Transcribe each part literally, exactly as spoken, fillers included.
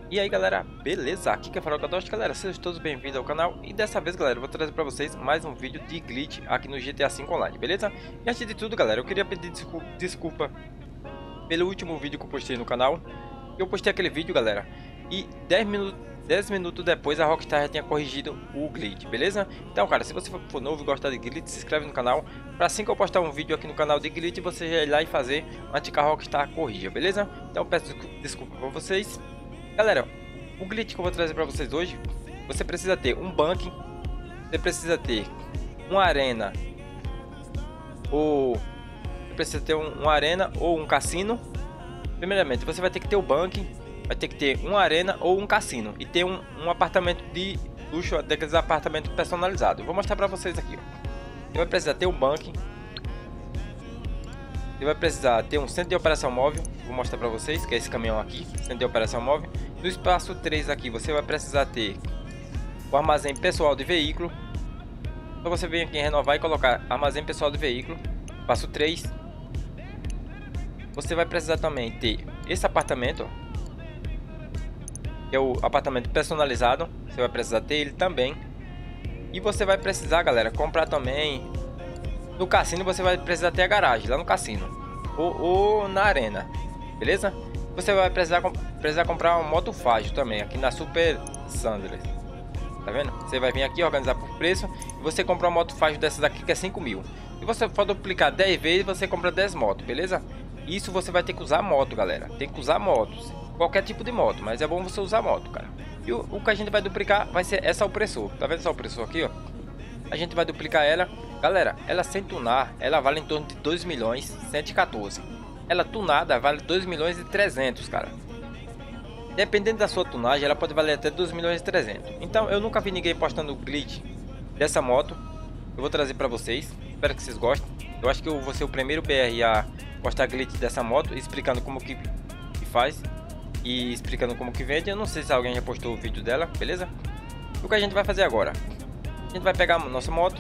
E aí galera, beleza? Aqui que é Farol Kadosh, galera, sejam todos bem-vindos ao canal. E dessa vez galera, eu vou trazer pra vocês mais um vídeo de glitch aqui no G T A cinco Online, beleza? E antes de tudo galera, eu queria pedir desculpa, desculpa pelo último vídeo que eu postei no canal. Eu postei aquele vídeo galera, e dez minutos, dez minutos depois a Rockstar já tinha corrigido o glitch, beleza? Então cara, se você for novo e gostar de glitch, se inscreve no canal, para assim que eu postar um vídeo aqui no canal de glitch, você já ir lá e fazer antes que a Rockstar corrija, beleza? Então eu peço desculpa pra vocês. Galera, o glitch que eu vou trazer para vocês hoje, você precisa ter um bunker, você precisa ter uma arena, ou você precisa ter um, uma arena ou um cassino. Primeiramente, você vai ter que ter o bunker, vai ter que ter uma arena ou um cassino e ter um, um apartamento de luxo, daqueles apartamentos personalizados. Eu vou mostrar para vocês aqui. Ó. Você vai precisar ter um bunker, você vai precisar ter um centro de operação móvel. Vou mostrar para vocês que é esse caminhão aqui, centro de operação móvel. No espaço três aqui você vai precisar ter o armazém pessoal de veículo. Então você vem aqui em renovar e colocar armazém pessoal de veículo. Passo três. Você vai precisar também ter esse apartamento, ó, que é o apartamento personalizado. Você vai precisar ter ele também. E você vai precisar, galera, comprar também. No cassino você vai precisar ter a garagem lá no cassino ou, ou na arena, beleza? Você vai precisar, precisar comprar um motofágio também aqui na Super Sanders. Tá vendo? Você vai vir aqui organizar por preço e você compra uma motofágio dessas aqui que é cinco mil. Se você for duplicar dez vezes, você compra dez motos, beleza? Isso você vai ter que usar moto, galera. Tem que usar motos, qualquer tipo de moto, mas é bom você usar moto, cara. E o, o que a gente vai duplicar vai ser essa opressor. Tá vendo essa opressor aqui, ó? A gente vai duplicar ela. Galera, ela sem tunar, ela vale em torno de dois milhões cento e quatorze. Ela tunada vale dois milhões e trezentos, cara. Dependendo da sua tunagem, ela pode valer até dois milhões e trezentos. Então, eu nunca vi ninguém postando glitch dessa moto. Eu vou trazer pra vocês. Espero que vocês gostem. Eu acho que eu vou ser o primeiro B R a postar glitch dessa moto, explicando como que, que faz e explicando como que vende. Eu não sei se alguém já postou o vídeo dela, beleza? O que a gente vai fazer agora? A gente vai pegar a nossa moto.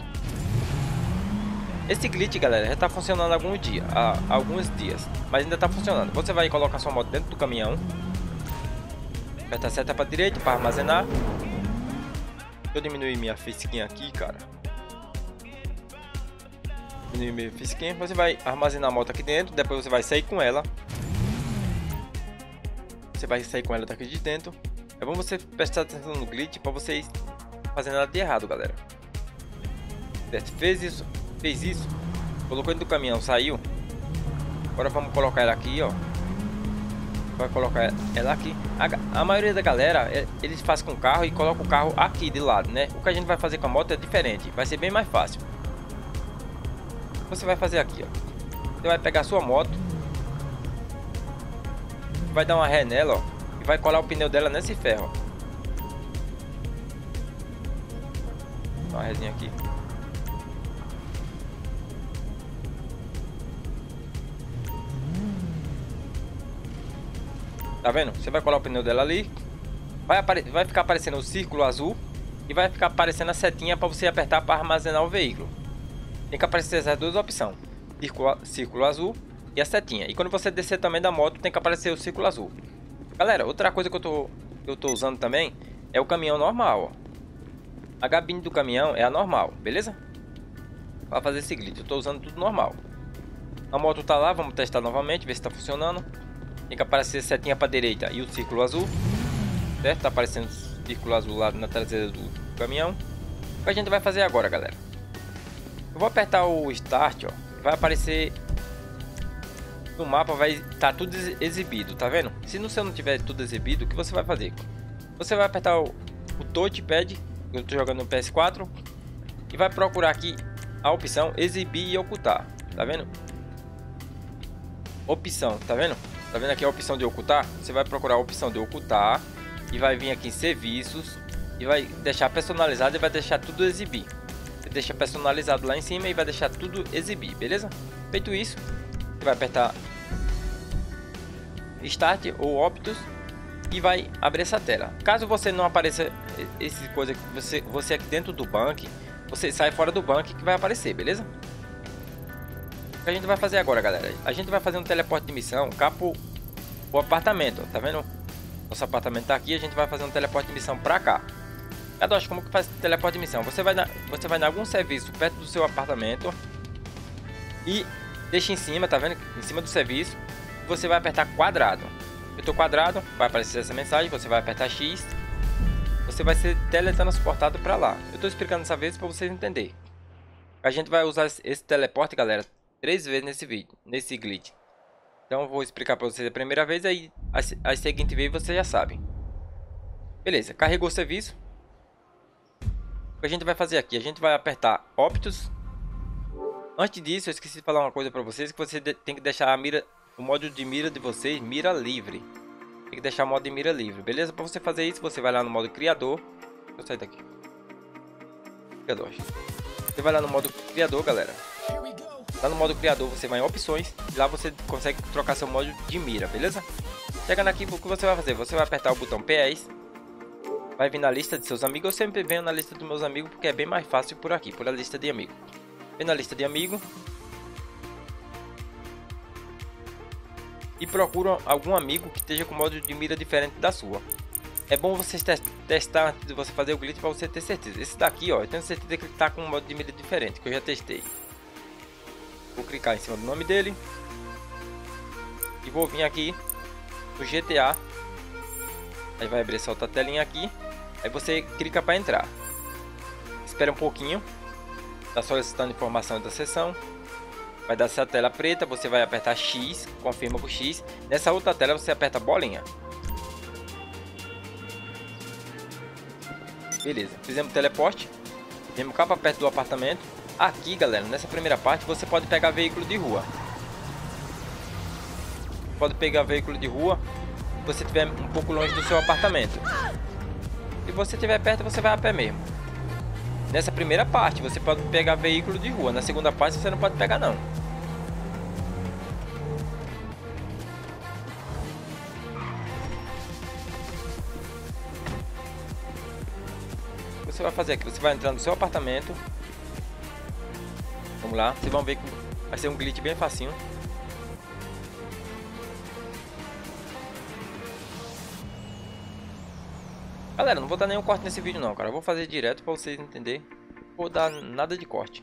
Esse glitch, galera, já está funcionando há alguns dias, há alguns dias, mas ainda está funcionando. Você vai colocar sua moto dentro do caminhão, aperta a seta para direita para armazenar. Deixa eu diminuir minha fisquinha aqui, cara. Diminuir minha fisquinha. Você vai armazenar a moto aqui dentro, depois você vai sair com ela. Você vai sair com ela daqui de dentro. É bom você prestar atenção no glitch para vocês fazendo nada de errado, galera. Certo? Fez isso. Fez isso, colocou dentro do caminhão, saiu. Agora vamos colocar ela aqui, ó. Vai colocar ela aqui. A, a maioria da galera, é, eles fazem com o carro e coloca o carro aqui de lado, né? O que a gente vai fazer com a moto é diferente, vai ser bem mais fácil. Você vai fazer aqui, ó. Você vai pegar a sua moto, vai dar uma ré nela, ó, e vai colar o pneu dela nesse ferro, ó. Dá uma resinha aqui. Tá vendo? Você vai colar o pneu dela ali. Vai, vai ficar aparecendo o círculo azul. E vai ficar aparecendo a setinha para você apertar para armazenar o veículo. Tem que aparecer essas duas opções. Círculo, círculo azul e a setinha. E quando você descer também da moto, tem que aparecer o círculo azul. Galera, outra coisa que eu tô, eu tô usando também é o caminhão normal, ó. A gabine do caminhão é a normal, beleza? Para fazer esse glitch, eu tô usando tudo normal. A moto tá lá, vamos testar novamente, ver se tá funcionando. Tem que aparecer a setinha para direita e o círculo azul, certo? Tá aparecendo o círculo azul lá na traseira do caminhão. O que a gente vai fazer agora, galera? Eu vou apertar o start, ó. Vai aparecer no mapa, vai estar tá tudo exibido, tá vendo? Se no seu não tiver tudo exibido, o que você vai fazer? Você vai apertar o, o touchpad, eu tô jogando no P S quatro, e vai procurar aqui a opção exibir e ocultar, tá vendo? Opção, tá vendo? Tá vendo aqui a opção de ocultar? Você vai procurar a opção de ocultar e vai vir aqui em serviços e vai deixar personalizado e vai deixar tudo exibir. Você deixa personalizado lá em cima e vai deixar tudo exibir, beleza? Feito isso, você vai apertar Start ou Optus e vai abrir essa tela. Caso você não apareça esse coisa que você você aqui dentro do banco, você sai fora do banco que vai aparecer, beleza? O que a gente vai fazer agora, galera? A gente vai fazer um teleporte de missão cá pro, pro apartamento, ó, tá vendo? Nosso apartamento tá aqui, a gente vai fazer um teleporte de missão pra cá. Kadosh, como que faz teleporte de missão? Você vai, na, você vai em algum serviço perto do seu apartamento e deixa em cima, tá vendo? Em cima do serviço. Você vai apertar quadrado. Apertou quadrado, vai aparecer essa mensagem, você vai apertar X. Você vai ser teletransportado para lá. Eu estou explicando dessa vez para vocês entenderem. A gente vai usar esse teleporte, galera, três vezes nesse vídeo, nesse glitch. Então eu vou explicar para vocês a primeira vez, aí a, a seguinte vez vocês já sabem. Beleza, carregou o serviço. O que a gente vai fazer aqui? A gente vai apertar Optus. Antes disso, eu esqueci de falar uma coisa para vocês, que você tem que deixar a mira, o modo de mira de vocês, mira livre. Tem que deixar o modo de mira livre, beleza? Para você fazer isso, você vai lá no modo criador. Deixa eu sair daqui. Criador. Você vai lá no modo criador, galera. Lá no modo criador, você vai em opções. E lá você consegue trocar seu modo de mira, beleza? Chegando aqui, o que você vai fazer? Você vai apertar o botão P S. Vai vir na lista de seus amigos. Eu sempre venho na lista dos meus amigos, porque é bem mais fácil por aqui, por a lista de amigos. Vem na lista de amigos. E procura algum amigo que esteja com modo de mira diferente da sua. É bom você te testar antes de você fazer o glitch para você ter certeza. Esse daqui, ó, eu tenho certeza que ele está com um modo de mira diferente, que eu já testei. Vou clicar em cima do nome dele. E vou vir aqui no G T A. Aí vai abrir essa outra telinha aqui. Aí você clica para entrar. Espera um pouquinho. Está solicitando informação da sessão. Vai dar essa tela preta. Você vai apertar X. Confirma com X. Nessa outra tela você aperta bolinha. Beleza. Fizemos teleporte. Vemos cá para perto do apartamento. Aqui, galera, nessa primeira parte você pode pegar veículo de rua. Pode pegar veículo de rua. Se você estiver um pouco longe do seu apartamento. Se você estiver perto, você vai a pé mesmo. Nessa primeira parte você pode pegar veículo de rua. Na segunda parte você não pode pegar não. O que você vai fazer aqui? Você vai entrar no seu apartamento. Vamos lá. Vocês vão ver que vai ser um glitch bem facinho. Galera, não vou dar nenhum corte nesse vídeo não, cara. Eu vou fazer direto para vocês entenderem. Não vou dar nada de corte.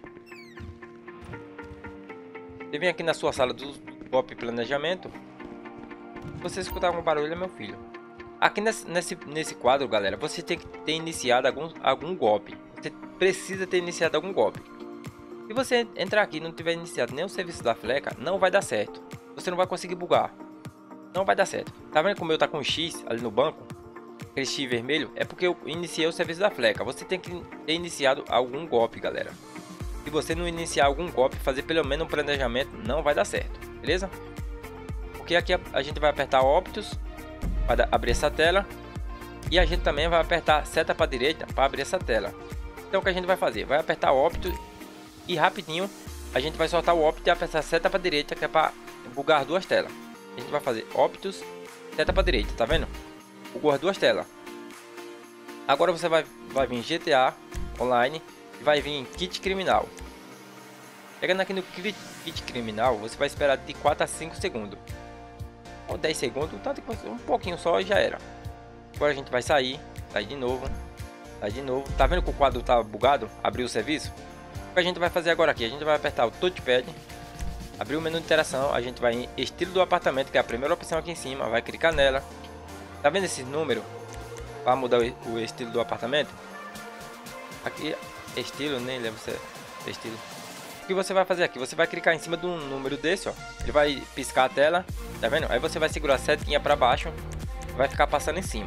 Você vem aqui na sua sala do top planejamento. Se você escutar algum barulho, é meu filho. Aqui nesse, nesse, nesse quadro, galera, você tem que ter iniciado algum, algum golpe. Você precisa ter iniciado algum golpe. Se você entrar aqui e não tiver iniciado nenhum serviço da fleca, não vai dar certo. Você não vai conseguir bugar. Não vai dar certo. Tá vendo como eu tá com um X ali no banco? Aquele X vermelho é porque eu iniciei o serviço da fleca. Você tem que ter iniciado algum golpe, galera. Se você não iniciar algum golpe, fazer pelo menos um planejamento, não vai dar certo, beleza? Porque aqui a, a gente vai apertar Optus para abrir essa tela. E a gente também vai apertar seta para direita para abrir essa tela. Então o que a gente vai fazer? Vai apertar Optus e rapidinho a gente vai soltar o Optus e apertar seta para direita, que é para bugar duas telas. A gente vai fazer Optus, seta para direita, tá vendo? Bugou as duas telas. Agora você vai, vai vir G T A Online e vai vir Kit Criminal. Chegando aqui no Kit, kit Criminal, você vai esperar de quatro a cinco segundos. Ou dez segundos, tanto um pouquinho só e já era. Agora a gente vai sair, sair de novo, sair de novo. Tá vendo que o quadro tá bugado? Abriu o serviço? O que a gente vai fazer agora aqui? A gente vai apertar o touchpad, abrir o menu de interação, a gente vai em estilo do apartamento, que é a primeira opção aqui em cima, vai clicar nela. Tá vendo esse número? Para mudar o estilo do apartamento. Aqui, estilo, nem lembro se é estilo. O que você vai fazer aqui? Você vai clicar em cima de um número desse, ó. Ele vai piscar a tela, tá vendo? Aí você vai segurar a setinha para baixo, vai ficar passando em cima.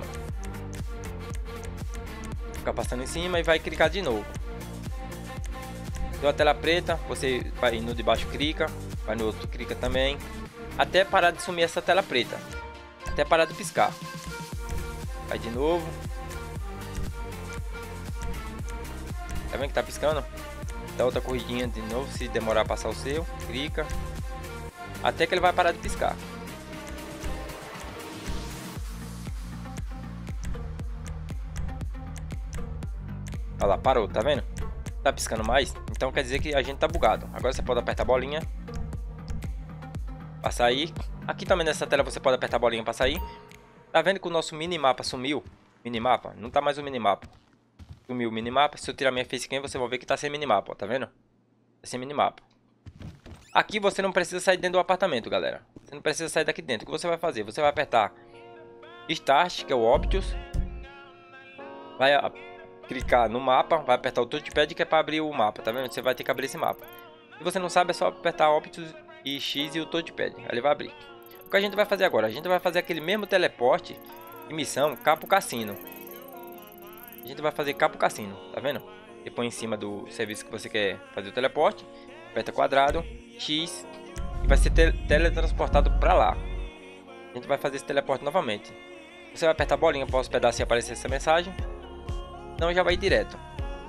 Ficar passando em cima e vai clicar de novo. Deu a tela preta, você vai no de baixo, clica, vai no outro, clica também, até parar de sumir essa tela preta, até parar de piscar. Vai de novo. Tá vendo que tá piscando? Dá outra corridinha de novo, se demorar a passar o seu, clica. Até que ele vai parar de piscar. Olha lá, parou, tá vendo? Tá piscando mais, então quer dizer que a gente tá bugado. Agora você pode apertar a bolinha para sair. Aqui também nessa tela você pode apertar a bolinha para sair. Tá vendo que o nosso minimapa sumiu? Minimapa, não tá mais o minimapa. Sumiu o minimapa. Se eu tirar minha facecam, você vai ver que tá sem minimapa, ó, tá vendo? Tá sem minimapa. Aqui você não precisa sair dentro do apartamento, galera. Você não precisa sair daqui dentro. O que você vai fazer? Você vai apertar Start, que é o Optus. Vai a, clicar no mapa, vai apertar o touchpad, que é para abrir o mapa, tá vendo? Você vai ter que abrir esse mapa. Se você não sabe, é só apertar Optus e X e o touchpad. Aí ele vai abrir. O que a gente vai fazer agora? A gente vai fazer aquele mesmo teleporte de missão cá pro cassino. A gente vai fazer cá pro cassino, tá vendo? Você põe em cima do serviço que você quer fazer o teleporte, aperta quadrado, X e vai ser te teletransportado para lá. A gente vai fazer esse teleporte novamente. Você vai apertar a bolinha para hospedar se aparecer essa mensagem. Não, já vai direto.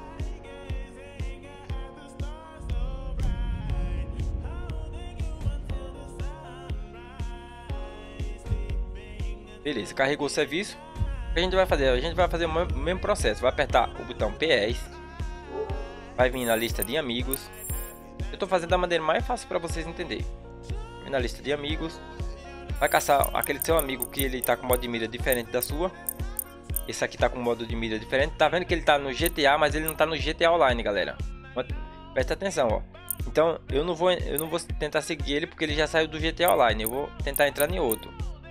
Beleza, carregou o serviço. O que a gente vai fazer? A gente vai fazer o mesmo processo. Vai apertar o botão P S. Vai vir na lista de amigos. Eu estou fazendo da maneira mais fácil para vocês entenderem. Vem na lista de amigos. Vai caçar aquele seu amigo que ele está com modo de mira diferente da sua. Esse aqui tá com modo de mira diferente. Tá vendo que ele tá no G T A, mas ele não tá no G T A Online, galera. Presta atenção, ó. Então eu não vou, eu não vou tentar seguir ele porque ele já saiu do G T A Online. Eu vou tentar entrar em outro.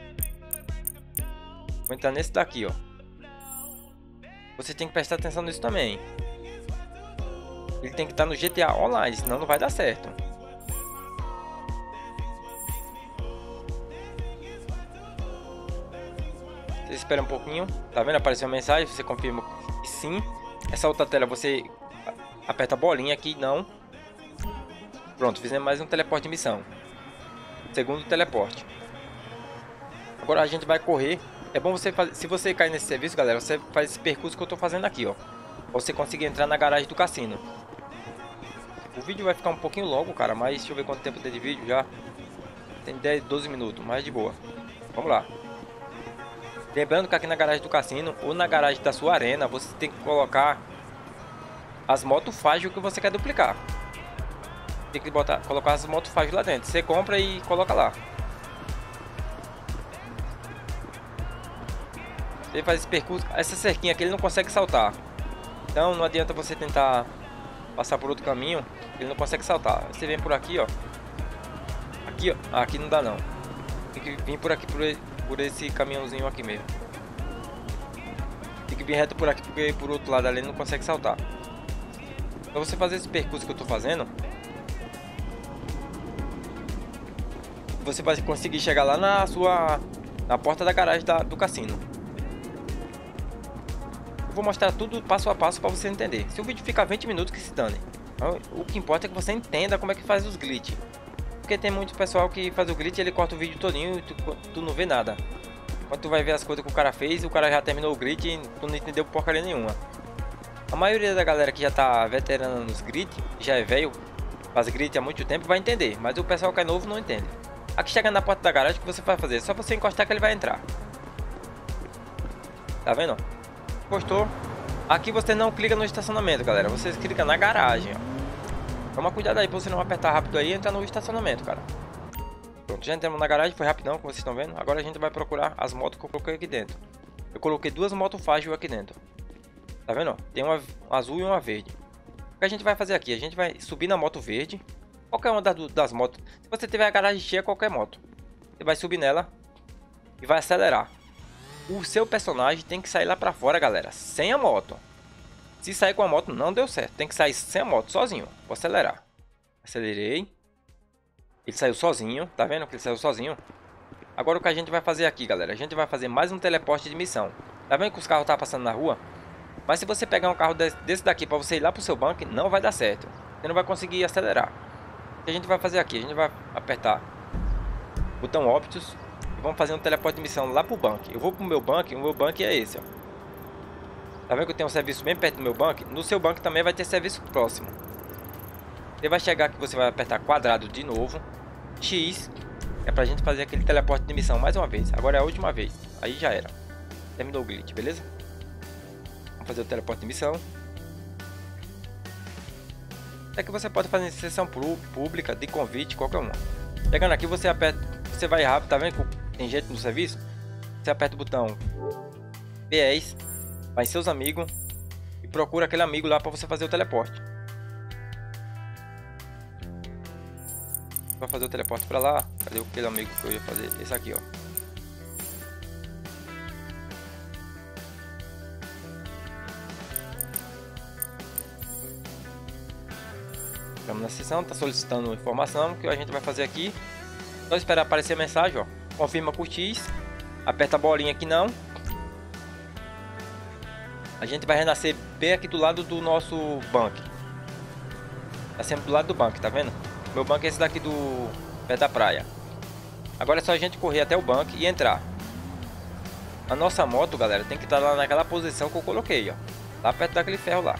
Vou entrar nesse daqui, ó. Você tem que prestar atenção nisso também. Ele tem que estar no G T A Online, senão não vai dar certo. Você espera um pouquinho. Tá vendo? Apareceu a mensagem. Você confirma que sim. Essa outra tela você aperta a bolinha aqui. Não. Pronto, fizemos mais um teleporte de missão. Segundo teleporte. Agora a gente vai correr. É bom você fazer. Se você cair nesse serviço, galera, você faz esse percurso que eu tô fazendo aqui, ó. Pra você conseguir entrar na garagem do cassino. O vídeo vai ficar um pouquinho longo, cara. Mas deixa eu ver quanto tempo tem de vídeo já. Tem dez, doze minutos, mais de boa. Vamos lá. Lembrando que aqui na garagem do cassino ou na garagem da sua arena, você tem que colocar as motos fágil que você quer duplicar. Tem que botar, colocar as motos fágil lá dentro. Você compra e coloca lá. Ele faz esse percurso. Essa cerquinha aqui ele não consegue saltar. Então não adianta você tentar passar por outro caminho. Ele não consegue saltar. Você vem por aqui, ó. Aqui, ó. Ah, aqui não dá não. Tem que vir por aqui, por, por esse caminhãozinho aqui mesmo. Tem que vir reto por aqui, porque por outro lado ali ele não consegue saltar. Pra você fazer esse percurso que eu tô fazendo, você vai conseguir chegar lá na sua... na porta da garagem da, do cassino. Vou mostrar tudo passo a passo para você entender. Se o vídeo ficar vinte minutos, que se dane. O que importa é que você entenda como é que faz os glitch. Porque tem muito pessoal que faz o glitch, ele corta o vídeo todinho e tu, tu não vê nada. Quando tu vai ver as coisas que o cara fez, o cara já terminou o glitch e tu não entendeu porcaria nenhuma. A maioria da galera que já tá veterana nos glitch, já é velho, faz glitch há muito tempo, vai entender. Mas o pessoal que é novo não entende. Aqui chegando na porta da garagem, o que você vai fazer? É só você encostar que ele vai entrar. Tá vendo? Encostou. Aqui você não clica no estacionamento, galera. Você clica na garagem, ó. Toma cuidado aí pra você não apertar rápido aí e entrar no estacionamento, cara. Pronto, já entramos na garagem, foi rapidão, como vocês estão vendo. Agora a gente vai procurar as motos que eu coloquei aqui dentro. Eu coloquei duas motos fágil aqui dentro. Tá vendo? Ó? Tem uma azul e uma verde. O que a gente vai fazer aqui? A gente vai subir na moto verde. Qualquer uma das, das motos. Se você tiver a garagem cheia, qualquer moto. Você vai subir nela e vai acelerar. O seu personagem tem que sair lá pra fora, galera, sem a moto. Se sair com a moto, não deu certo. Tem que sair sem a moto, sozinho. Vou acelerar. Acelerei. Ele saiu sozinho. Tá vendo que ele saiu sozinho? Agora o que a gente vai fazer aqui, galera? A gente vai fazer mais um teleporte de missão. Tá vendo que os carros tá passando na rua? Mas se você pegar um carro desse daqui pra você ir lá pro seu banco, não vai dar certo. Você não vai conseguir acelerar. O que a gente vai fazer aqui? A gente vai apertar o botão Optus. Vamos fazer um teleporte de missão lá pro banco. Eu vou pro meu banco, o meu banco é esse, ó. Tá vendo que eu tenho um serviço bem perto do meu banco? No seu banco também vai ter serviço próximo. Você vai chegar aqui, você vai apertar quadrado de novo. X é pra gente fazer aquele teleporte de missão mais uma vez. Agora é a última vez. Aí já era. Terminou o glitch, beleza? Vamos fazer o teleporte de missão. É que você pode fazer em sessão pública, de convite, qualquer uma. Chegando aqui, você aperta, você vai rápido, tá vendo que tem gente no serviço? você aperta o botão P dez, vai em seus amigos e procura aquele amigo lá para você fazer o teleporte. Vai fazer o teleporte para lá. Cadê aquele amigo que eu ia fazer? Esse aqui, ó. Estamos na sessão, está solicitando informação que a gente vai fazer aqui. Só esperar aparecer a mensagem, ó. Confirma com X. Aperta a bolinha aqui não. A gente vai renascer bem aqui do lado do nosso banco. Tá sempre do lado do banco, tá vendo? Meu banco é esse daqui do pé da praia. Agora é só a gente correr até o banco e entrar. A nossa moto, galera, tem que estar lá naquela posição que eu coloquei, ó. Lá perto daquele ferro lá.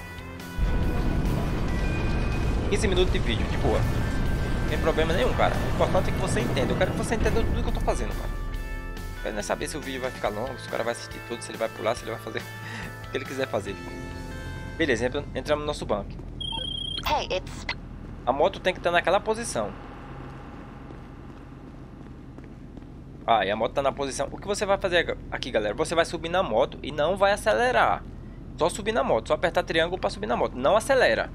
quinze minutos de vídeo, de boa. Não tem problema nenhum, cara. O importante é que você entenda. Eu quero que você entenda tudo que eu tô fazendo, cara. Eu quero nem saber se o vídeo vai ficar longo, se o cara vai assistir tudo, se ele vai pular, se ele vai fazer o que ele quiser fazer. Beleza, entramos no nosso banco. Hey, it's... A moto tem que estar naquela posição. Ah, e a moto tá na posição. O que você vai fazer aqui, galera? Você vai subir na moto e não vai acelerar. Só subir na moto, só apertar triângulo para subir na moto. Não acelera.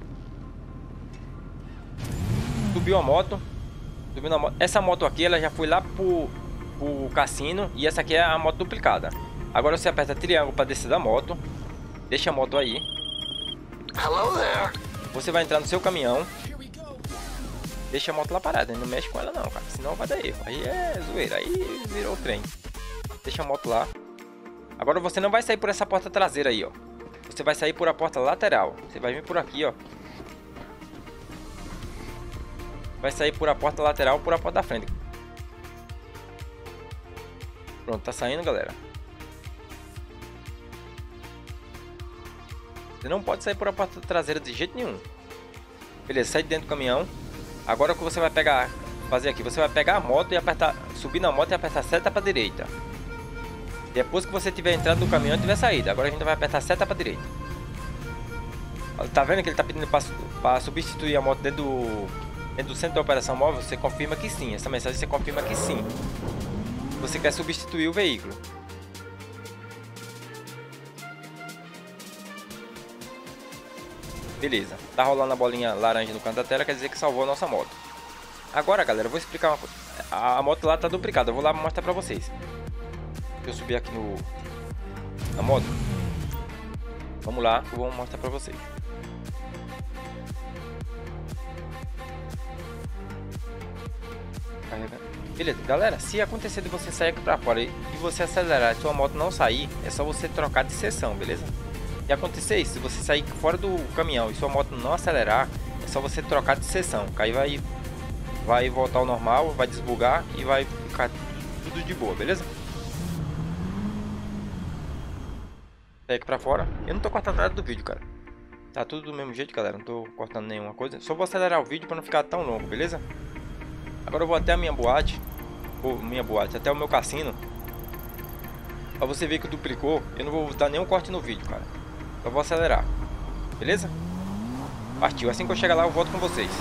Subiu a moto, subiu na moto. Essa moto aqui, ela já foi lá pro, pro cassino. E essa aqui é a moto duplicada. Agora você aperta triângulo para descer da moto. Deixa a moto aí. Hello there. Você vai entrar no seu caminhão. Deixa a moto lá parada, não mexe com ela não, cara. Senão vai dar erro. Aí é zoeira, aí virou o trem. Deixa a moto lá. Agora você não vai sair por essa porta traseira aí, ó. Você vai sair por a porta lateral. Você vai vir por aqui, ó. Vai sair por a porta lateral ou por a porta da frente. Pronto, tá saindo, galera. Você não pode sair por a porta traseira de jeito nenhum. Beleza, sai de dentro do caminhão. Agora o que você vai pegar, fazer aqui, você vai pegar a moto e apertar, subir na moto e apertar seta para direita. Depois que você tiver entrado no caminhão e tiver saído, agora a gente vai apertar seta para direita. Tá vendo que ele tá pedindo para substituir a moto dentro do, dentro do centro de operação móvel? Você confirma que sim. Essa mensagem você confirma que sim. Você quer substituir o veículo. Beleza, tá rolando a bolinha laranja no canto da tela, quer dizer que salvou a nossa moto. Agora, galera, eu vou explicar uma coisa. A moto lá tá duplicada, eu vou lá mostrar pra vocês. Deixa eu subir aqui no na moto. Vamos lá, eu vou mostrar pra vocês. Beleza, galera, se acontecer de você sair aqui pra fora e você acelerar e sua moto não sair, é só você trocar de seção, beleza? Se acontecer isso, se você sair fora do caminhão e sua moto não acelerar, é só você trocar de seção, que aí vai, vai voltar ao normal, vai desbugar e vai ficar tudo de boa, beleza? Sai aqui pra fora. Eu não tô cortando nada do vídeo, cara. Tá tudo do mesmo jeito, galera, não tô cortando nenhuma coisa. Só vou acelerar o vídeo pra não ficar tão longo, beleza? Agora eu vou até a minha boate, ou minha boate, até o meu cassino. Pra você ver que duplicou, eu não vou dar nenhum corte no vídeo, cara. Eu vou acelerar, beleza? Partiu, assim que eu chegar lá eu volto com vocês.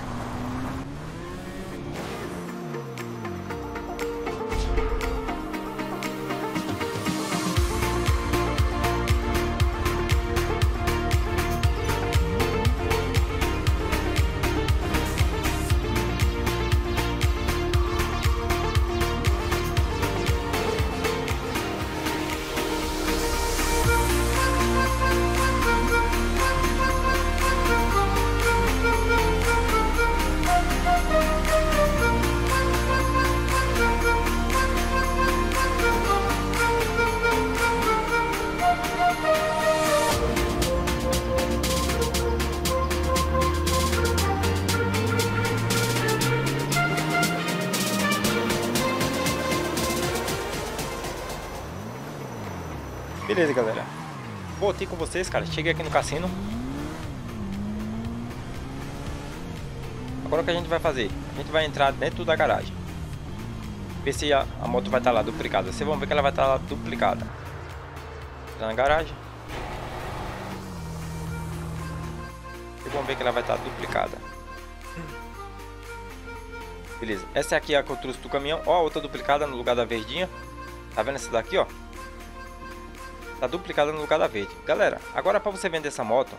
Beleza, galera. Voltei com vocês, cara. Cheguei aqui no cassino. Agora o que a gente vai fazer? A gente vai entrar dentro da garagem. Ver se a, a moto vai estar lá duplicada. Vocês vão ver que ela vai estar lá duplicada. Entrar na garagem. Vocês vão ver que ela vai estar duplicada. Beleza. Essa aqui é a que eu trouxe do caminhão. Ó, a outra duplicada no lugar da verdinha. Tá vendo essa daqui, ó? Tá duplicada no lugar da verde. Galera, agora para você vender essa moto,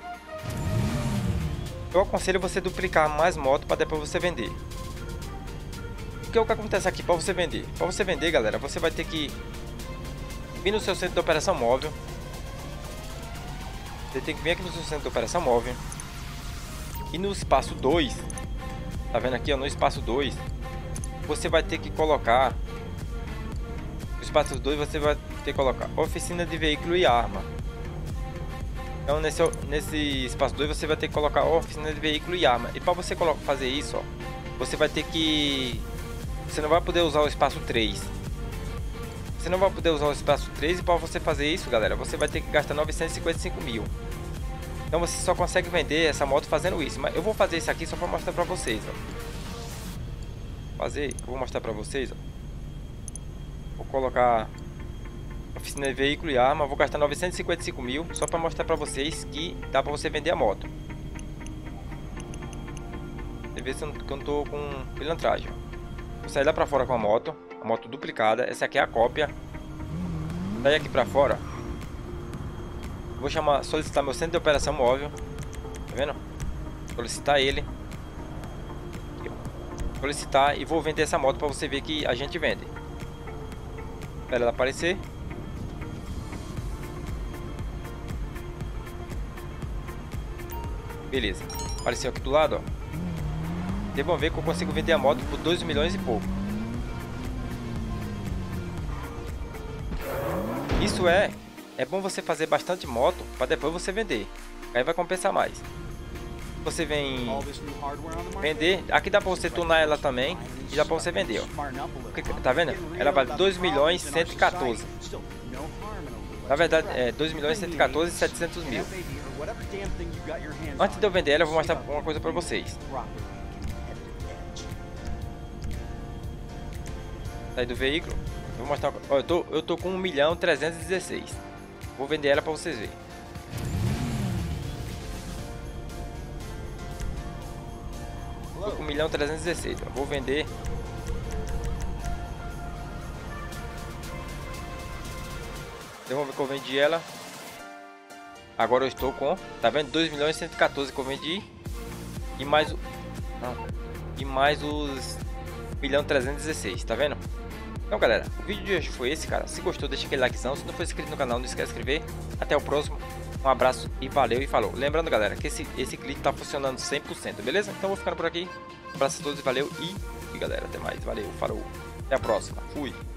eu aconselho você duplicar mais moto para depois você vender. Porque o que acontece aqui para você vender? Para você vender, galera, você vai ter que vir no seu centro de operação móvel. Você tem que vir aqui no seu centro de operação móvel. E no espaço dois, tá vendo aqui, ó, no espaço dois, você vai ter que colocar, no espaço dois você vai ter que colocar oficina de veículo e arma. Então nesse, nesse espaço dois você vai ter que colocar oficina de veículo e arma. E para você fazer isso, ó, você vai ter que, você não vai poder usar o espaço três. Você não vai poder usar o espaço três, e para você fazer isso, galera, você vai ter que gastar novecentos e cinquenta e cinco mil. Então você só consegue vender essa moto fazendo isso. Mas eu vou fazer isso aqui só para mostrar para vocês, ó. Fazer, eu vou mostrar para vocês, ó. Vou colocar oficina de veículo e arma, vou gastar novecentos e cinquenta e cinco mil só para mostrar para vocês que dá para você vender a moto. Deixa eu ver se eu não, que eu não tô com pilantragem. Vou sair lá para fora com a moto, a moto duplicada. Essa aqui é a cópia. Sair aqui para fora. Vou chamar, solicitar meu centro de operação móvel. Tá vendo? Solicitar ele. Aqui, ó. Solicitar e vou vender essa moto para você ver que a gente vende. Espera ela aparecer. Beleza. Apareceu aqui do lado, ó. Vocês vão ver que eu consigo vender a moto por dois milhões e pouco. Isso é É bom você fazer bastante moto para depois você vender. Aí vai compensar mais. Você vem vender. Aqui dá para você tunar ela também. E dá para você vender, ó. Porque, tá vendo? Ela vale dois milhões cento e quatorze. Na verdade é dois milhões cento e quatorze e setecentos mil. Antes de eu vender ela, eu vou mostrar uma coisa para vocês. Sair do veículo. Eu vou mostrar. Ó, eu tô, eu tô com um milhão trezentos e dezesseis. Vou vender ela para vocês verem. Tô com um milhão trezentos e dezesseis. Ó. Vou vender. Então vamos ver que eu vendi ela. Agora eu estou com, tá vendo? dois milhões cento e quatorze que eu vendi. E mais o não, e mais os um milhão trezentos e dezesseis, tá vendo? Então galera, o vídeo de hoje foi esse, cara. Se gostou, deixa aquele likezão. Se não for inscrito no canal, não esquece de se inscrever. Até o próximo. Um abraço e valeu e falou. Lembrando, galera, que esse, esse clique tá funcionando cem por cento, beleza? Então vou ficando por aqui. Um abraço a todos e valeu. E, e galera, até mais. Valeu, falou. Até a próxima. Fui.